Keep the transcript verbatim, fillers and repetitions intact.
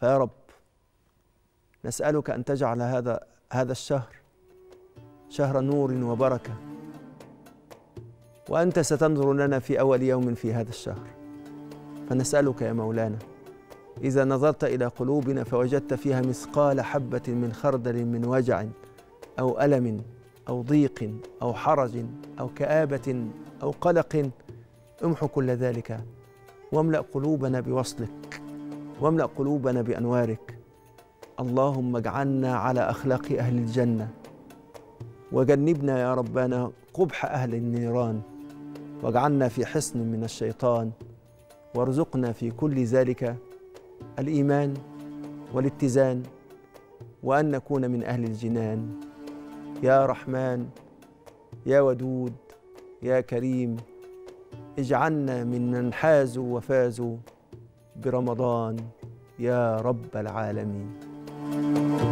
فيا رب نسألك أن تجعل هذا هذا الشهر شهر نور وبركة، وأنت ستنظر لنا في أول يوم في هذا الشهر، فنسألك يا مولانا إذا نظرت إلى قلوبنا فوجدت فيها مثقال حبة من خردل من وجع أو ألم أو ضيق أو حرج أو كآبة أو قلق، امحو كل ذلك واملأ قلوبنا بوصلك، واملأ قلوبنا بأنوارك. اللهم اجعلنا على أخلاق أهل الجنة، وجنبنا يا ربنا قبح أهل النيران، واجعلنا في حصن من الشيطان، وارزقنا في كل ذلك الإيمان والاتزان، وأن نكون من أهل الجنان. يا رحمن يا ودود يا كريم، اجعلنا ممن حازوا وفازوا برمضان يا رب العالمين.